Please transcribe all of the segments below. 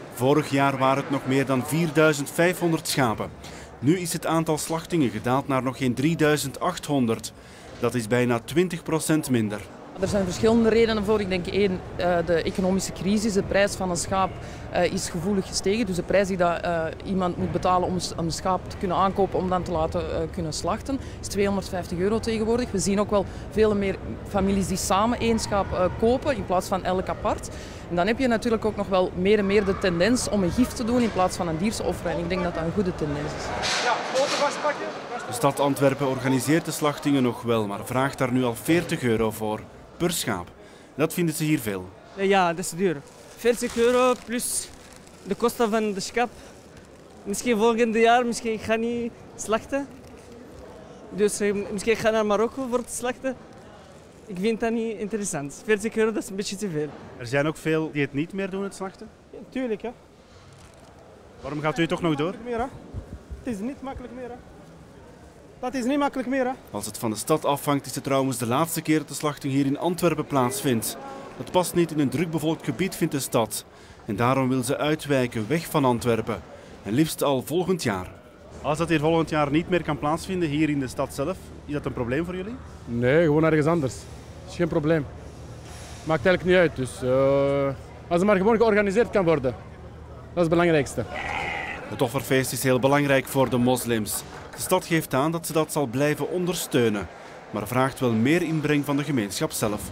Vorig jaar waren het nog meer dan 4500 schapen. Nu is het aantal slachtingen gedaald naar nog geen 3800. Dat is bijna 20% minder. Er zijn verschillende redenen voor. Ik denk één, de economische crisis. De prijs van een schaap is gevoelig gestegen. Dus de prijs die iemand moet betalen om een schaap te kunnen aankopen om dan te laten kunnen slachten, is €250 tegenwoordig. We zien ook wel veel meer families die samen één schaap kopen in plaats van elk apart. En dan heb je natuurlijk ook nog wel meer en meer de tendens om een gift te doen in plaats van een diersoffer. En ik denk dat dat een goede tendens is. Ja, foto vastpakken. De stad Antwerpen organiseert de slachtingen nog wel, maar vraagt daar nu al €40 voor. Per schaap. Dat vinden ze hier veel. Ja, dat is duur. €40 plus de kosten van de schaap. Misschien volgend jaar, misschien ga ik niet slachten. Dus misschien ga ik naar Marokko voor te slachten. Ik vind dat niet interessant. €40, dat is een beetje te veel. Er zijn ook veel die het niet meer doen, het slachten. Ja, tuurlijk, hè. Waarom gaat u toch nog door? Meer, hè? Het is niet makkelijk meer, hè. Dat is niet makkelijk meer, hè. Als het van de stad afhangt, is het trouwens de laatste keer dat de slachting hier in Antwerpen plaatsvindt. Dat past niet in een drukbevolkt gebied, vindt de stad. En daarom wil ze uitwijken, weg van Antwerpen. En liefst al volgend jaar. Als dat hier volgend jaar niet meer kan plaatsvinden, hier in de stad zelf, is dat een probleem voor jullie? Nee, gewoon ergens anders. Dat is geen probleem. Maakt eigenlijk niet uit. Dus, als het maar gewoon georganiseerd kan worden. Dat is het belangrijkste. Het offerfeest is heel belangrijk voor de moslims. De stad geeft aan dat ze dat zal blijven ondersteunen, maar vraagt wel meer inbreng van de gemeenschap zelf.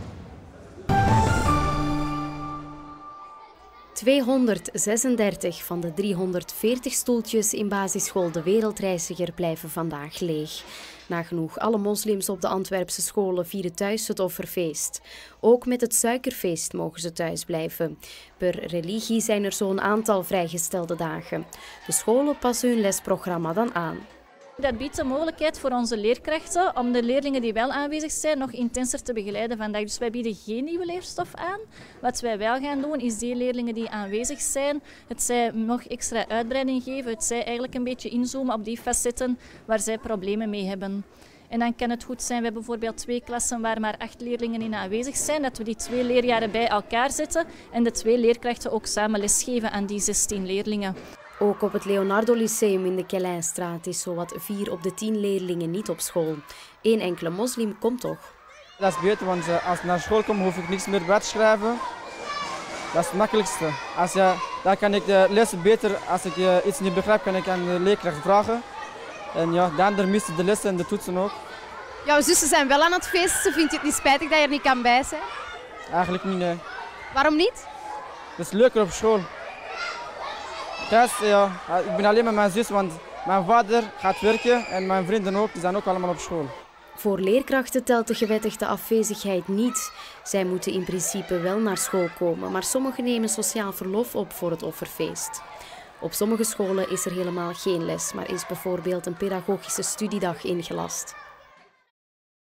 236 van de 340 stoeltjes in basisschool De Wereldreiziger blijven vandaag leeg. Nagenoeg alle moslims op de Antwerpse scholen vieren thuis het offerfeest. Ook met het suikerfeest mogen ze thuis blijven. Per religie zijn er zo'n aantal vrijgestelde dagen. De scholen passen hun lesprogramma dan aan. Dat biedt de mogelijkheid voor onze leerkrachten om de leerlingen die wel aanwezig zijn nog intenser te begeleiden vandaag. Dus wij bieden geen nieuwe leerstof aan. Wat wij wel gaan doen is die leerlingen die aanwezig zijn, het zij nog extra uitbreiding geven, het zij eigenlijk een beetje inzoomen op die facetten waar zij problemen mee hebben. En dan kan het goed zijn, we hebben bijvoorbeeld 2 klassen waar maar 8 leerlingen in aanwezig zijn, dat we die 2 leerjaren bij elkaar zetten en de 2 leerkrachten ook samen lesgeven aan die 16 leerlingen. Ook op het Leonardo Lyceum in de Kelijnstraat is zowat 4 op de 10 leerlingen niet op school. Eén enkele moslim komt toch. Dat is beter, want als ik naar school kom hoef ik niks meer bij te schrijven. Dat is het makkelijkste. Dan kan ik lessen beter. Als ik iets niet begrijp, kan ik aan de leerkracht vragen. En ja, de anderen missen de lessen en de toetsen ook. Jouw zussen zijn wel aan het feesten. Vind je het niet spijtig dat je er niet kan bij zijn? Eigenlijk niet, nee. Waarom niet? Het is leuker op school. Thuis, ja, ik ben alleen met mijn zus, want mijn vader gaat werken en mijn vrienden ook, die zijn ook allemaal op school. Voor leerkrachten telt de gewettigde afwezigheid niet. Zij moeten in principe wel naar school komen, maar sommigen nemen sociaal verlof op voor het offerfeest. Op sommige scholen is er helemaal geen les, maar is bijvoorbeeld een pedagogische studiedag ingelast.